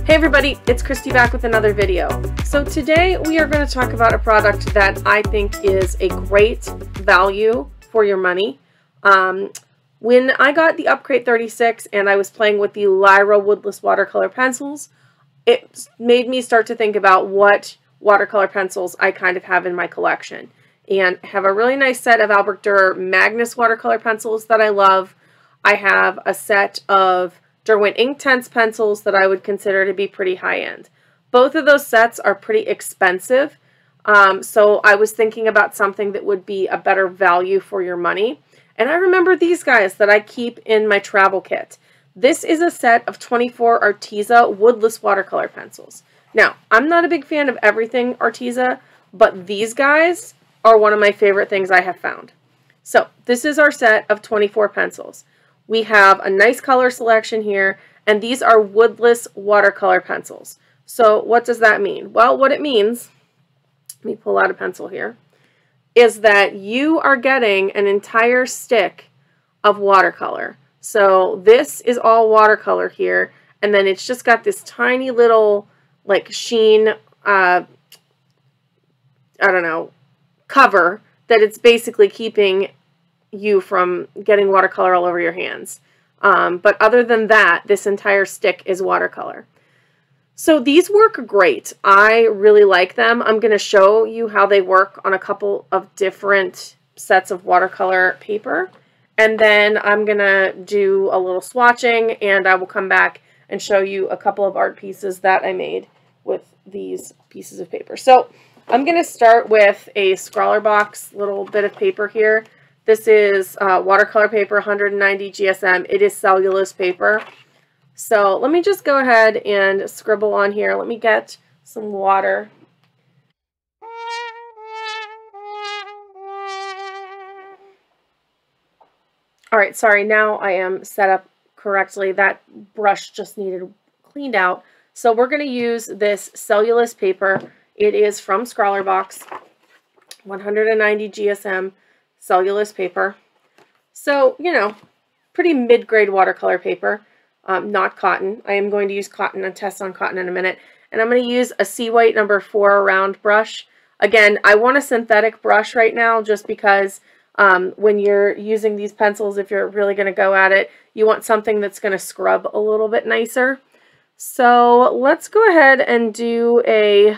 Hey everybody, it's Christy back with another video. So today we are going to talk about a product that I think is a great value for your money. When I got the Upgrade 36 and I was playing with the Lyra Woodless watercolor pencils, it made me start to think about what watercolor pencils I kind of have in my collection. And I have a really nice set of Albrecht Dürer Magnus watercolor pencils that I love. I have a set of Derwent Inktense pencils that I would consider to be pretty high-end. Both of those sets are pretty expensive, so I was thinking about something that would be a better value for your money. And I remember these guys that I keep in my travel kit. This is a set of 24 Arteza Woodless watercolor pencils. Now, I'm not a big fan of everything Arteza, but these guys are one of my favorite things I have found. So, this is our set of 24 pencils. We have a nice color selection here, and these are woodless watercolor pencils. So what does that mean? Well, what it means, let me pull out a pencil here, is that you are getting an entire stick of watercolor. So this is all watercolor here, and then it's just got this tiny little, like, sheen, I don't know, cover that it's basically keeping you from getting watercolor all over your hands. But other than that, this entire stick is watercolor. So these work great. I really like them. I'm going to show you how they work on a couple of different sets of watercolor paper. And then I'm going to do a little swatching, and I will come back and show you a couple of art pieces that I made with these pieces of paper. So I'm going to start with a Scrawler Box little bit of paper here. This is watercolor paper, 190 GSM. It is cellulose paper. So let me just go ahead and scribble on here. Let me get some water. All right, sorry, now I am set up correctly. That brush just needed cleaned out. So we're going to use this cellulose paper. It is from Scrawler Box, 190 GSM. Cellulose paper. So, you know, pretty mid-grade watercolor paper, not cotton. I am going to use cotton and test on cotton in a minute. And I'm going to use a C White number 4 round brush. Again, I want a synthetic brush right now just because when you're using these pencils, if you're really going to go at it, you want something that's going to scrub a little bit nicer. So let's go ahead and do a,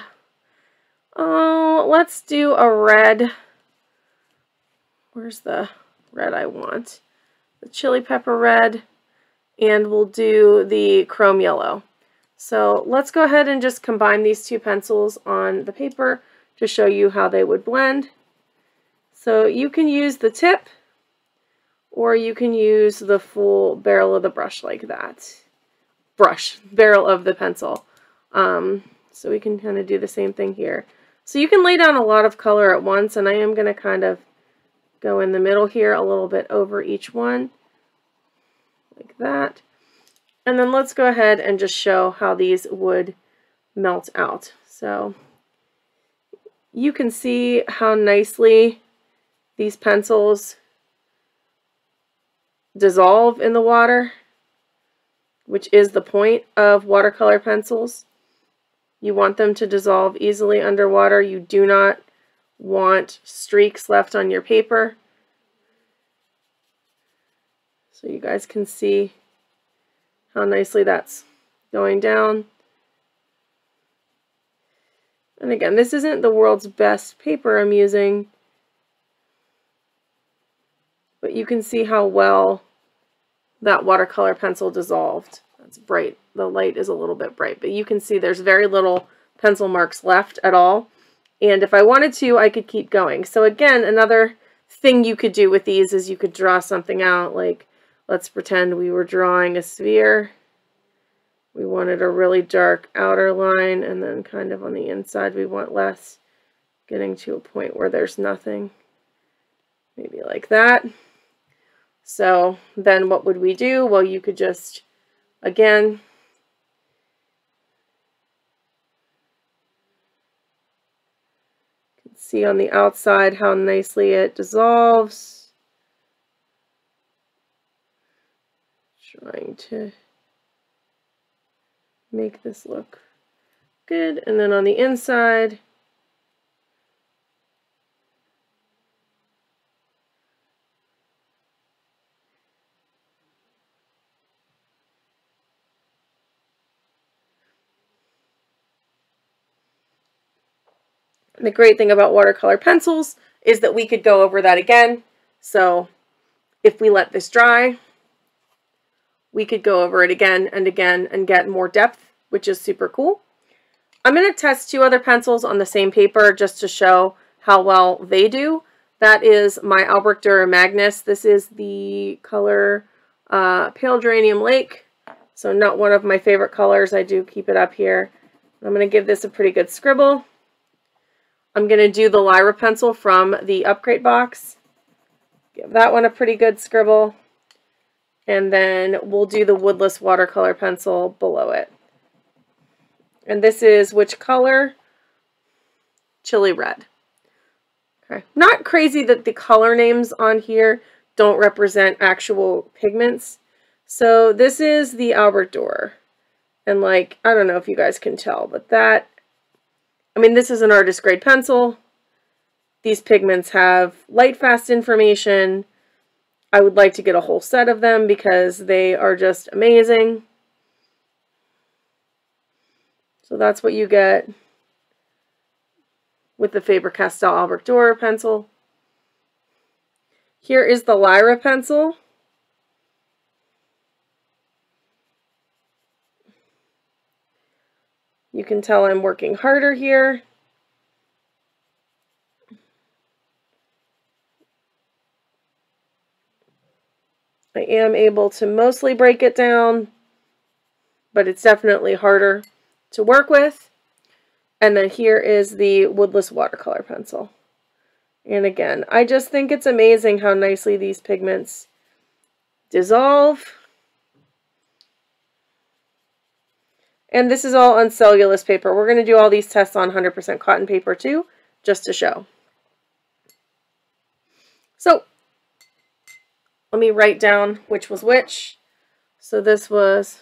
let's do a red. Where's the red I want? The chili pepper red, and we'll do the chrome yellow. So let's go ahead and just combine these two pencils on the paper to show you how they would blend. So you can use the tip, or you can use the full barrel of the brush like that. Barrel of the pencil. So we can kind of do the same thing here. So you can lay down a lot of color at once, and I am going to kind of go in the middle here a little bit over each one, like that. And then let's go ahead and just show how these would melt out. So you can see how nicely these pencils dissolve in the water, which is the point of watercolor pencils. You want them to dissolve easily underwater. You do not want streaks left on your paper. So you guys can see how nicely that's going down. And again, this isn't the world's best paper I'm using, but you can see how well that watercolor pencil dissolved. That's bright. The light is a little bit bright, but you can see there's very little pencil marks left at all. And if I wanted to, I could keep going. So again, another thing you could do with these is you could draw something out. Like, let's pretend we were drawing a sphere. We wanted a really dark outer line, and then kind of on the inside we want less, getting to a point where there's nothing. Maybe like that. So then what would we do? Well, you could just, again, see on the outside how nicely it dissolves. Trying to make this look good. And then on the inside, the great thing about watercolor pencils is that we could go over that again. So if we let this dry, we could go over it again and again and get more depth, which is super cool. I'm going to test 2 other pencils on the same paper just to show how well they do. That is my Albrecht Dürer Magnus. This is the color Pale Geranium Lake. So not one of my favorite colors. I do keep it up here. I'm going to give this a pretty good scribble. I'm going to do the Lyra pencil from the Upgrade box. Give that one a pretty good scribble. And then we'll do the Woodless watercolor pencil below it. And this is which color? Chili Red. Okay. Not crazy that the color names on here don't represent actual pigments. So this is the Albrecht Dürer. And like, I don't know if you guys can tell, but that, I mean, this is an artist grade pencil. These pigments have light fast information. I would like to get a whole set of them because they are just amazing. So that's what you get with the Faber-Castell Albrecht Dürer pencil. Here is the Lyra pencil. You can tell I'm working harder here. I am able to mostly break it down, but it's definitely harder to work with. And then here is the Woodless watercolor pencil. And again, I just think it's amazing how nicely these pigments dissolve. And this is all on cellulose paper. We're going to do all these tests on 100% cotton paper too, just to show. So let me write down which was which. So this was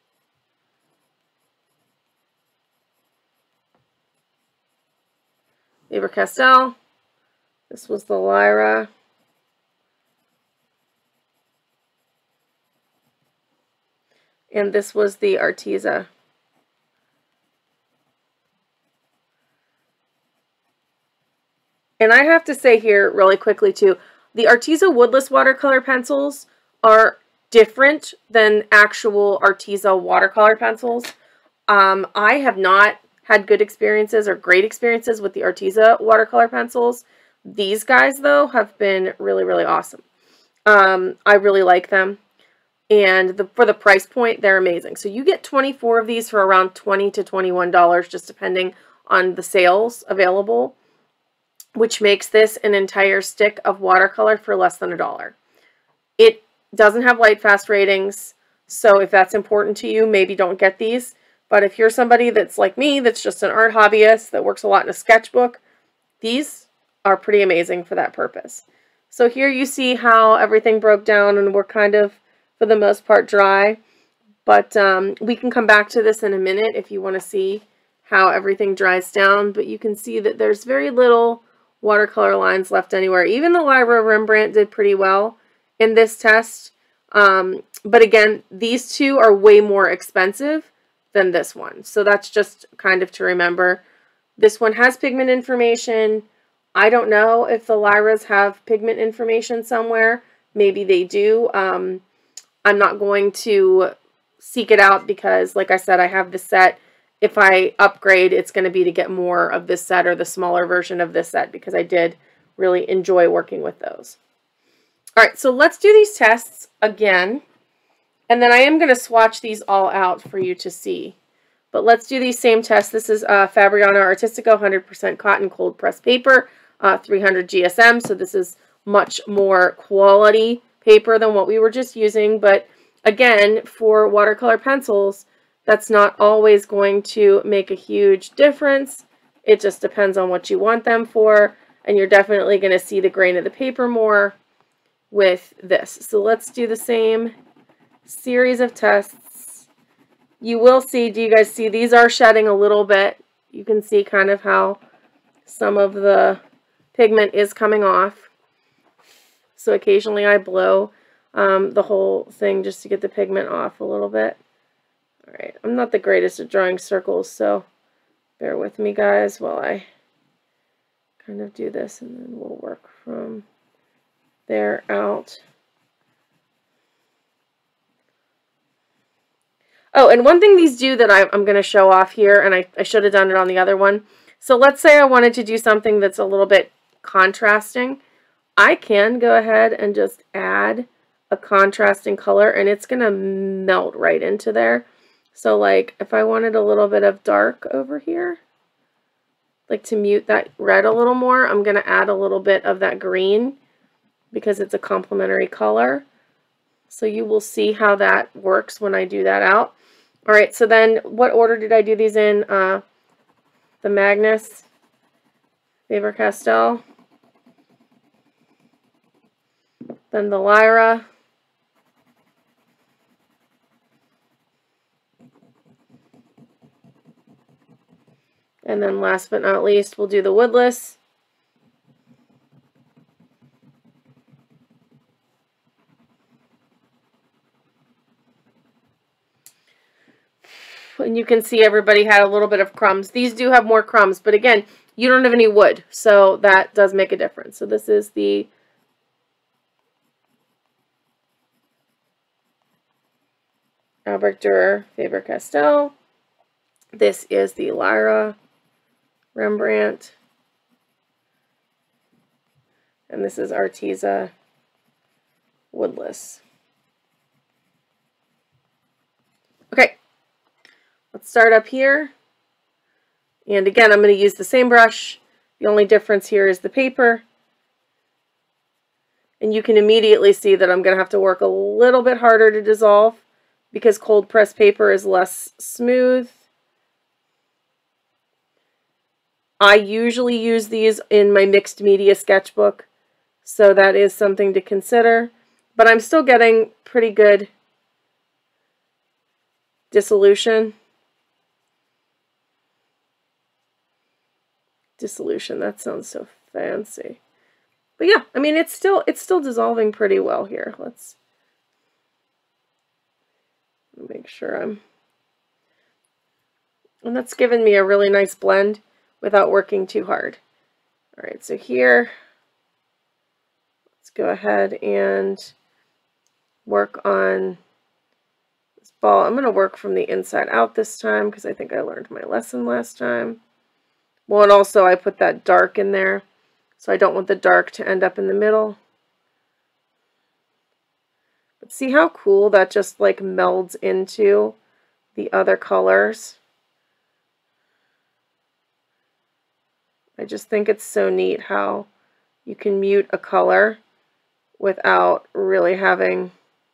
Faber-Castell. This was the Lyra. And this was the Arteza. And I have to say here really quickly too, the Arteza Woodless watercolor pencils are different than actual Arteza watercolor pencils. I have not had good experiences or great experiences with the Arteza watercolor pencils. These guys, though, have been really, really awesome. I really like them. And for the price point, they're amazing. So you get 24 of these for around $20 to $21, just depending on the sales available, which makes this an entire stick of watercolor for less than $1. It doesn't have light fast ratings, so if that's important to you, maybe don't get these. But if you're somebody that's like me, that's just an art hobbyist, that works a lot in a sketchbook, these are pretty amazing for that purpose. So here you see how everything broke down and we're kind of, for the most part, dry. But we can come back to this in a minute if you want to see how everything dries down. But you can see that there's very little watercolor lines left anywhere. Even the Lyra Rembrandt did pretty well in this test. But again, these two are way more expensive than this one. So that's just kind of to remember. This one has pigment information. I don't know if the Lyras have pigment information somewhere. Maybe they do. I'm not going to seek it out because, like I said, I have the set. If I upgrade, it's going to be to get more of this set or the smaller version of this set because I did really enjoy working with those. All right, so let's do these tests again. And then I am going to swatch these all out for you to see. But let's do these same tests. This is Fabriano Artistico 100% cotton cold press paper, 300 GSM. So this is much more quality paper than what we were just using. But again, for watercolor pencils, that's not always going to make a huge difference. It just depends on what you want them for. And you're definitely going to see the grain of the paper more with this. So let's do the same series of tests you will see, do you guys see, these are shedding a little bit. You can see kind of how some of the pigment is coming off. So occasionally I blow the whole thing just to get the pigment off a little bit. All right, I'm not the greatest at drawing circles, so bear with me, guys, while I kind of do this, and then we'll work from there out. Oh, and one thing these do that I'm going to show off here, and I should have done it on the other one. So let's say I wanted to do something that's a little bit contrasting. I can go ahead and just add a contrasting color, and it's going to melt right into there. So like if I wanted a little bit of dark over here, like to mute that red a little more, I'm going to add a little bit of that green because it's a complementary color. So you will see how that works when I do that out. All right, so then what order did I do these in? The Magnus, Faber-Castell, then the Lyra, and then last but not least, we'll do the Woodless. And you can see everybody had a little bit of crumbs. These do have more crumbs, but again, you don't have any wood, so that does make a difference. So this is the Albrecht Dürer Faber-Castell. This is the Lyra Rembrandt. And this is Arteza Woodless. Okay. Let's start up here. And again, I'm going to use the same brush. The only difference here is the paper. And you can immediately see that I'm going to have to work a little bit harder to dissolve because cold press paper is less smooth. I usually use these in my mixed media sketchbook, so that is something to consider. But I'm still getting pretty good dissolution. Dissolution, that sounds so fancy. But yeah, I mean it's still dissolving pretty well here. Let's make sure and that's given me a really nice blend without working too hard. All right, so here, let's go ahead and work on this ball. I'm going to work from the inside out this time because I think I learned my lesson last time. Well, and also I put that dark in there, so I don't want the dark to end up in the middle. But see how cool that just like melds into the other colors? I just think it's so neat how you can mute a color without really having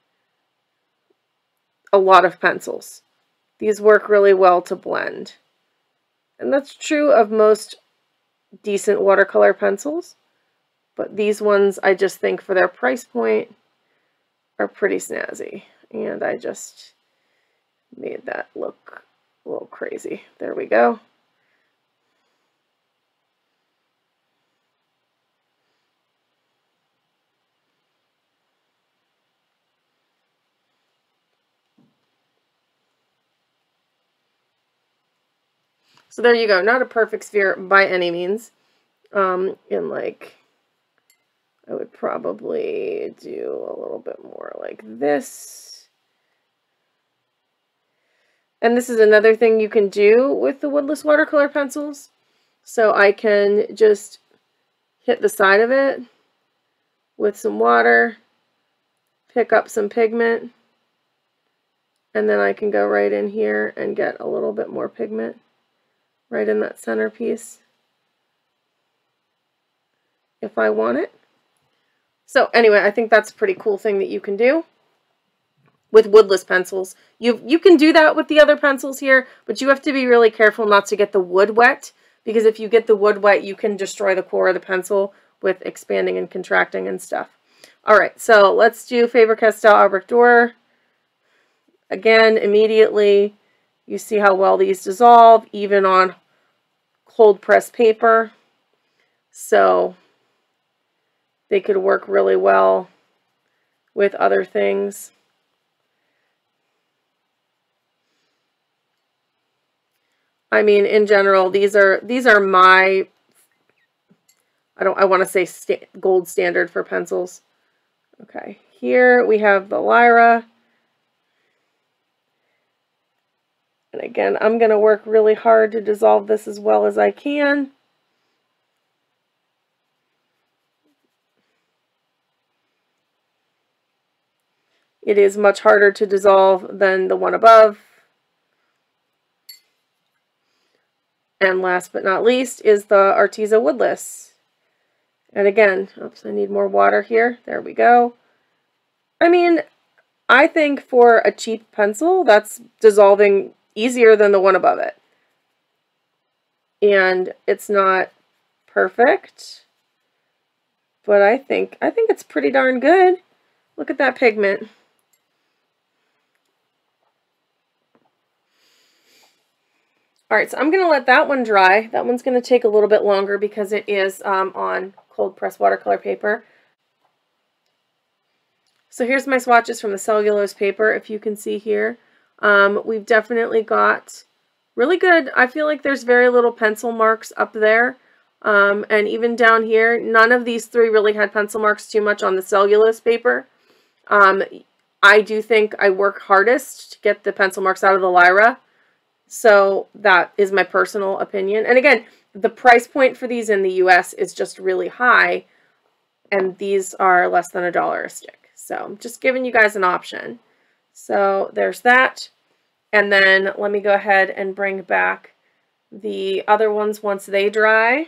a lot of pencils. These work really well to blend. And that's true of most decent watercolor pencils, but these ones I just think for their price point are pretty snazzy. And I just made that look a little crazy. There we go. So there you go. Not a perfect sphere by any means. And like, I would probably do a little bit more like this. And this is another thing you can do with the Woodless watercolor pencils. So I can just hit the side of it with some water, pick up some pigment, and then I can go right in here and get a little bit more pigment right in that centerpiece if I want it. So anyway, I think that's a pretty cool thing that you can do with woodless pencils. You can do that with the other pencils here, but you have to be really careful not to get the wood wet, because if you get the wood wet, you can destroy the core of the pencil with expanding and contracting and stuff. All right, so let's do Faber-Castell Albrecht Dürer. Again, immediately You see how well these dissolve, even on cold press paper. So they could work really well with other things. I mean, in general, these are my, I want to say gold standard for pencils. Okay, here we have the Lyra. And again, I'm going to work really hard to dissolve this as well as I can. It is much harder to dissolve than the one above. And last but not least is the Arteza Woodless. And again, oops, I need more water here. There we go. I mean, I think for a cheap pencil, that's dissolving easier than the one above it. And it's not perfect, but I think it's pretty darn good. Look at that pigment. All right, so I'm going to let that one dry. That one's going to take a little bit longer because it is on cold press watercolor paper. So here's my swatches from the cellulose paper, if you can see here. We've definitely got really good, I feel like there's very little pencil marks up there. And even down here, none of these three really had pencil marks too much on the cellulose paper. I do think I work hardest to get the pencil marks out of the Lyra. So that is my personal opinion. And again, the price point for these in the US is just really high. And these are less than $1 a stick. So I'm just giving you guys an option. So there's that. And then let me go ahead and bring back the other ones once they dry.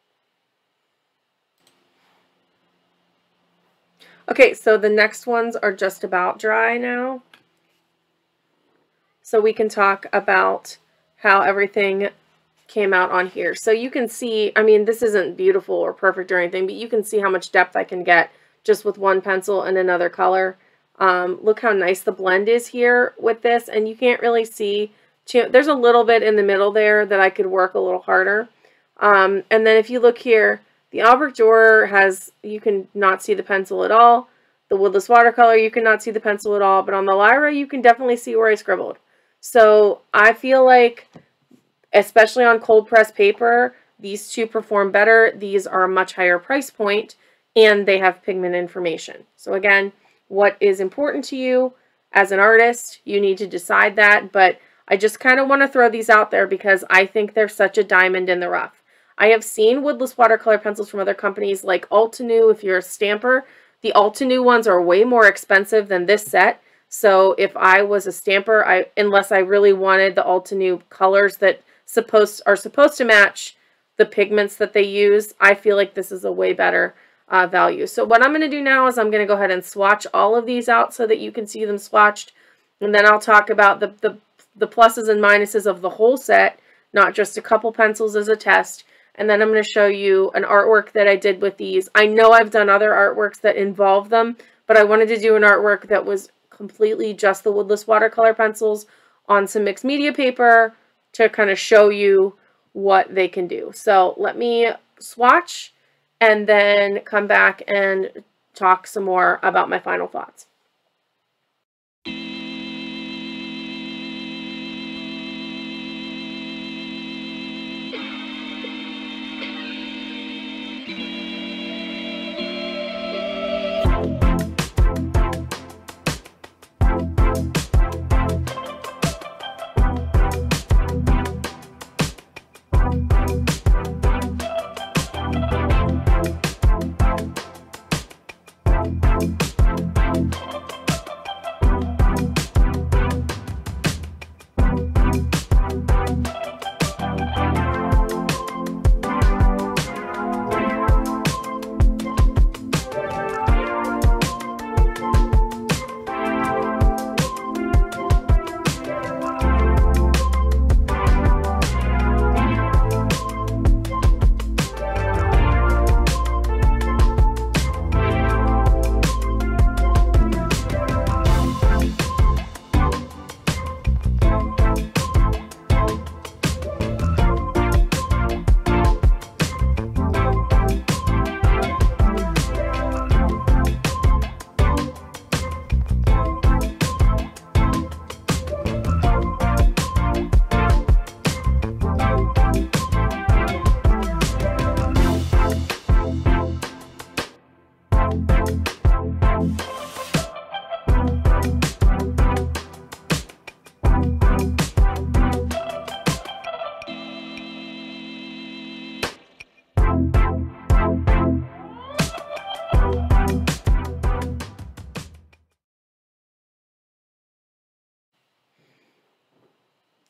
Okay, so the next ones are just about dry now. So we can talk about how everything came out on here. So you can see, I mean, this isn't beautiful or perfect or anything, but you can see how much depth I can get just with one pencil and another color. Look how nice the blend is here with this, and you can't really see, there's a little bit in the middle there that I could work a little harder. And then if you look here, the Albrecht Dürer has, you can not see the pencil at all. The Woodless watercolor, you cannot see the pencil at all, but on the Lyra, you can definitely see where I scribbled. So I feel like, especially on cold press paper, these two perform better. These are a much higher price point, and they have pigment information. So again, what is important to you as an artist, you need to decide that, but I just kind of want to throw these out there because I think they're such a diamond in the rough. I have seen woodless watercolor pencils from other companies like Altenew. If you're a stamper, the Altenew ones are way more expensive than this set. So if I was a stamper, unless I really wanted the Altenew colors that are supposed to match the pigments that they use, I feel like this is a way better value. So what I'm going to do now is I'm going to go ahead and swatch all of these out so that you can see them swatched. And then I'll talk about the pluses and minuses of the whole set, not just a couple pencils as a test. And then I'm going to show you an artwork that I did with these. I know I've done other artworks that involve them, but I wanted to do an artwork that was completely just the woodless watercolor pencils on some mixed media paper to kind of show you what they can do. So let me swatch and then come back and talk some more about my final thoughts.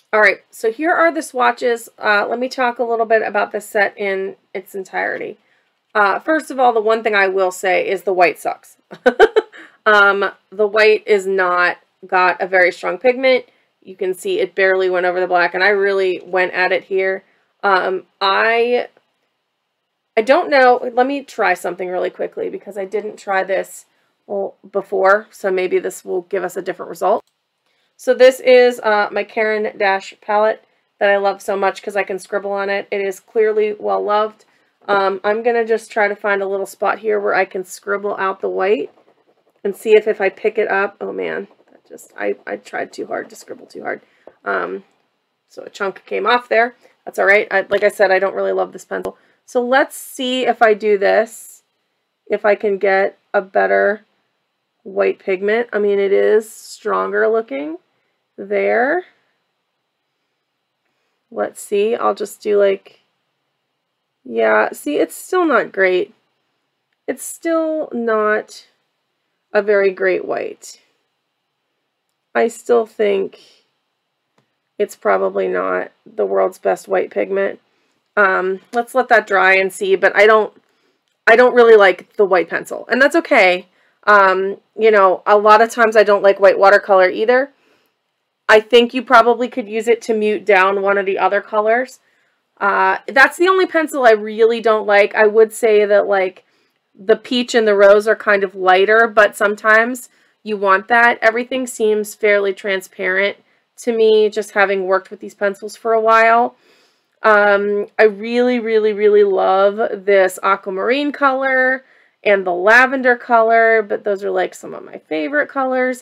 All right, so here are the swatches. Let me talk a little bit about this set in its entirety. First of all, the one thing I will say is the white sucks. The white is not got a very strong pigment. You can see it barely went over the black, and I really went at it here. I don't know. Let me try something really quickly because I didn't try this before, so maybe this will give us a different result. So this is my Karen Dash palette that I love so much because I can scribble on it. It is clearly well loved. I'm going to just try to find a little spot here where I can scribble out the white and see if I pick it up. Oh man, I tried too hard to scribble too hard. So a chunk came off there. That's all right. Like I said, I don't really love this pencil. So let's see if I do this, if I can get a better white pigment. I mean, it is stronger looking there. Let's see. I'll just do like, yeah, see, it's still not great. It's still not a very great white. I still think it's probably not the world's best white pigment. Let's let that dry and see, but I don't really like the white pencil, and that's okay. You know, a lot of times I don't like white watercolor either. I think you probably could use it to mute down one of the other colors. That's the only pencil I really don't like. I would say that like the peach and the rose are kind of lighter, but sometimes you want that. Everything seems fairly transparent to me, just having worked with these pencils for a while. I really, really, really love this aquamarine color and the lavender color, but those are like some of my favorite colors.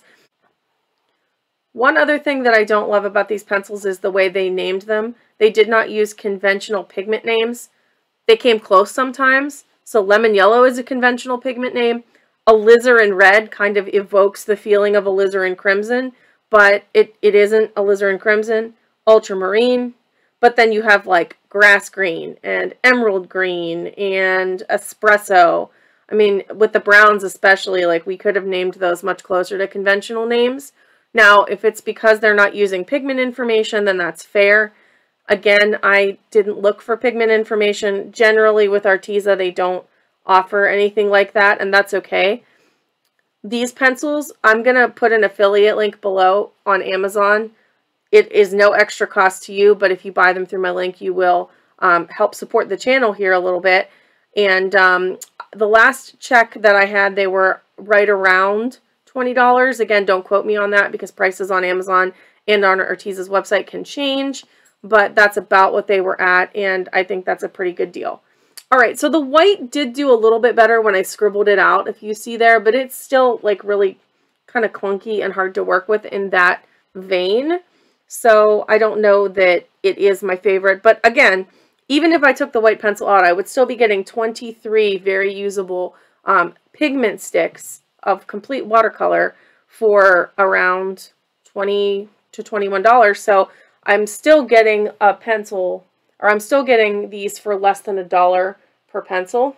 One other thing that I don't love about these pencils is the way they named them. They did not use conventional pigment names. They came close sometimes. So lemon yellow is a conventional pigment name. Alizarin red kind of evokes the feeling of alizarin crimson, but it isn't alizarin crimson. Ultramarine. But then you have like grass green and emerald green and espresso. I mean, with the browns especially, like we could have named those much closer to conventional names. Now, if it's because they're not using pigment information, then that's fair. Again, I didn't look for pigment information. Generally with Arteza, they don't offer anything like that, and that's okay. These pencils, I'm going to put an affiliate link below on Amazon. It is no extra cost to you, but if you buy them through my link, you will help support the channel here a little bit. And the last check that I had, they were right around $20. Again, don't quote me on that because prices on Amazon and on Arteza's website can change, but that's about what they were at, and I think that's a pretty good deal. All right, so the white did do a little bit better when I scribbled it out, if you see there, but it's still like really kind of clunky and hard to work with in that vein. So I don't know that it is my favorite, but again, even if I took the white pencil out, I would still be getting 23 very usable pigment sticks of complete watercolor for around $20 to $21. So I'm still getting a pencil, or I'm still getting these for less than $1 per pencil.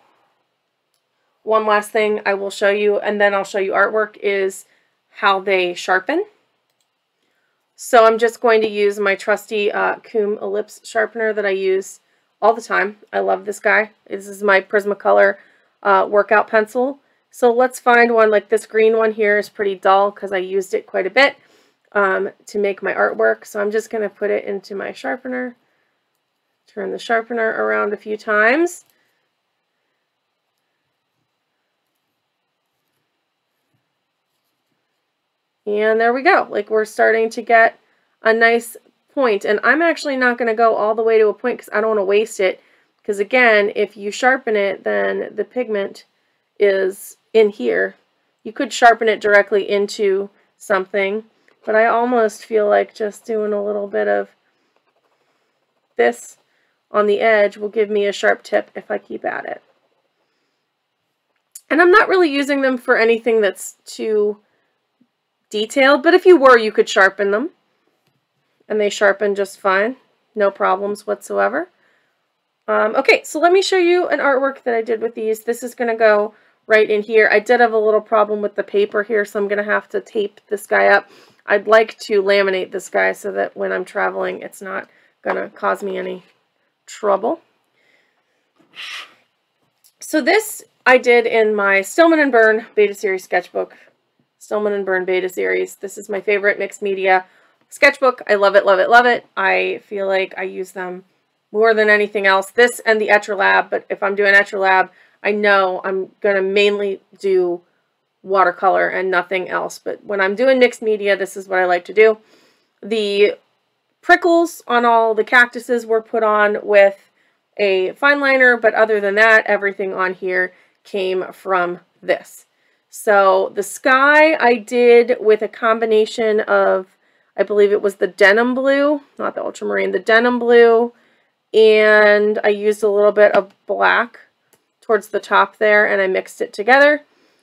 One last thing I will show you, and then I'll show you artwork, is how they sharpen. So I'm just going to use my trusty Coom Ellipse sharpener that I use all the time. I love this guy. This is my Prismacolor workout pencil. So let's find one. Like this green one here is pretty dull because I used it quite a bit to make my artwork. So I'm just going to put it into my sharpener. Turn the sharpener around a few times. And there we go. Like we're starting to get a nice point. And I'm actually not going to go all the way to a point because I don't want to waste it. Because again, if you sharpen it, then the pigment is in here. You could sharpen it directly into something, but I almost feel like just doing a little bit of this on the edge will give me a sharp tip if I keep at it. And I'm not really using them for anything that's too detailed, but if you were, you could sharpen them. And they sharpen just fine. No problems whatsoever. Okay, so let me show you an artwork that I did with these. This is going to go right in here. I did have a little problem with the paper here, so I'm going to have to tape this guy up. I'd like to laminate this guy so that when I'm traveling, it's not going to cause me any trouble. So this I did in my Stillman & Birn Beta Series sketchbook. Stillman & Birn Beta Series. This is my favorite mixed media sketchbook. I love it, love it, love it. I feel like I use them more than anything else. This and the Etchrlab, but if I'm doing Etchrlab, I know I'm going to mainly do watercolor and nothing else. But when I'm doing mixed media, this is what I like to do. The prickles on all the cactuses were put on with a fine liner, but other than that, everything on here came from this. So the sky I did with a combination of, I believe it was the denim blue, not the ultramarine, the denim blue, and I used a little bit of black towards the top there, and I mixed it together.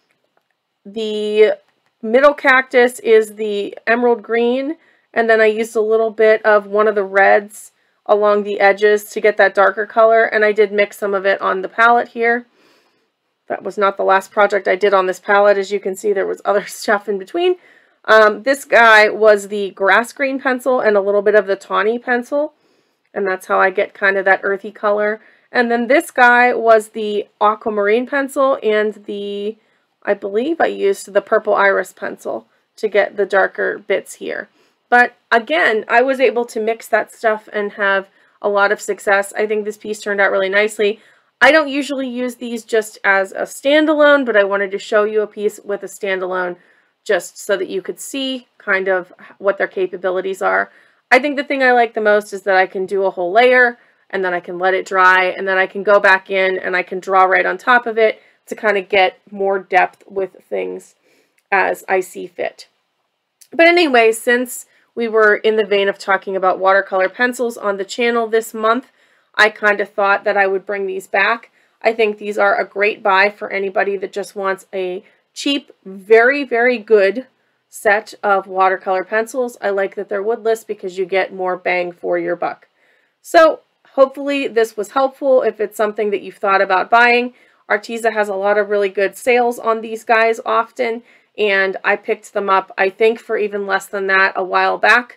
The middle cactus is the emerald green, and then I used a little bit of one of the reds along the edges to get that darker color, and I did mix some of it on the palette here. That was not the last project I did on this palette. As you can see, there was other stuff in between. This guy was the grass green pencil and a little bit of the tawny pencil, and that's how I get kind of that earthy color. And then this guy was the aquamarine pencil and the, I believe I used the purple iris pencil to get the darker bits here. But again, I was able to mix that stuff and have a lot of success. I think this piece turned out really nicely. I don't usually use these just as a standalone, but I wanted to show you a piece with a standalone just so that you could see kind of what their capabilities are. I think the thing I like the most is that I can do a whole layer and then I can let it dry and then I can go back in and I can draw right on top of it to kind of get more depth with things as I see fit. But anyway, since we were in the vein of talking about watercolor pencils on the channel this month, I kind of thought that I would bring these back. I think these are a great buy for anybody that just wants a cheap, very, very good set of watercolor pencils. I like that they're woodless because you get more bang for your buck. So hopefully this was helpful if it's something that you've thought about buying. Arteza has a lot of really good sales on these guys often, and I picked them up, I think, for even less than that a while back.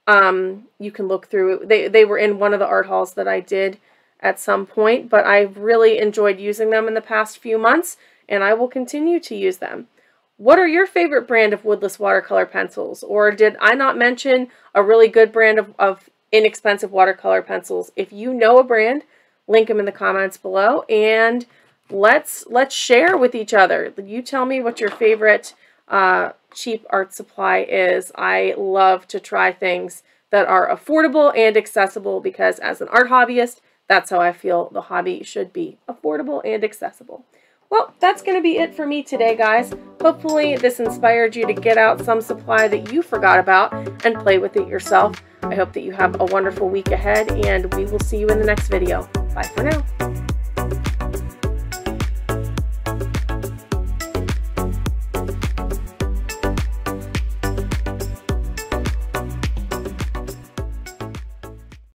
You can look through, they were in one of the art hauls that I did at some point, but I've really enjoyed using them in the past few months, and I will continue to use them. What are your favorite brand of woodless watercolor pencils? Or did I not mention a really good brand of inexpensive watercolor pencils? If you know a brand, link them in the comments below, and let's share with each other. You tell me what your favorite cheap art supply is. I love to try things that are affordable and accessible because as an art hobbyist, that's how I feel the hobby should be, affordable and accessible. Well, that's going to be it for me today, guys. Hopefully this inspired you to get out some supply that you forgot about and play with it yourself. I hope that you have a wonderful week ahead, and we will see you in the next video. Bye for now.